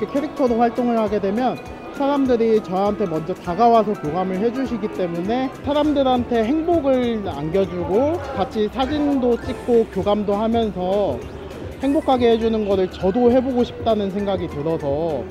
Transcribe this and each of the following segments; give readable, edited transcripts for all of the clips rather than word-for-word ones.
이렇게 캐릭터로 활동을 하게 되면 사람들이 저한테 먼저 다가와서 교감을 해주시기 때문에 사람들한테 행복을 안겨주고 같이 사진도 찍고 교감도 하면서 행복하게 해주는 거를 저도 해보고 싶다는 생각이 들어서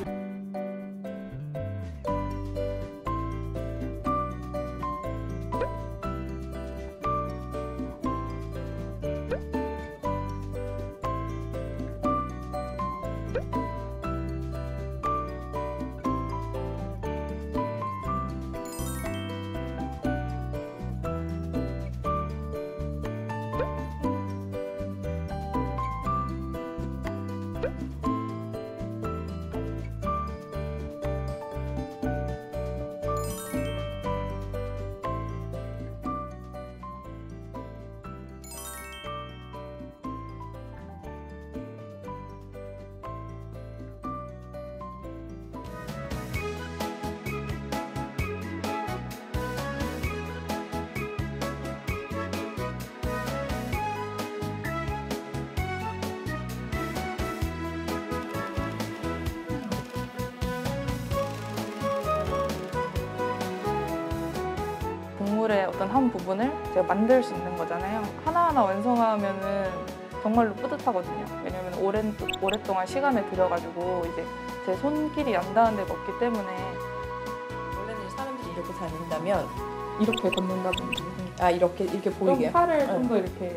동물의 어떤 한 부분을 제가 만들 수 있는 거잖아요. 하나하나 완성하면은 정말로 뿌듯하거든요. 왜냐면 오랫동안 시간을 들여가지고 이제 제 손길이 안 닿은 데가 없기 때문에. 원래는 사람들이 이렇게 다닌다면 이렇게 걷는다든지 이렇게 보이게 좀 팔을 좀 더 이렇게,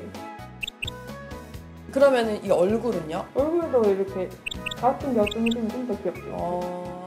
그러면은 이 얼굴은요? 얼굴도 이렇게 갸우뚱갸우뚱 해주면 좀 더 귀엽죠.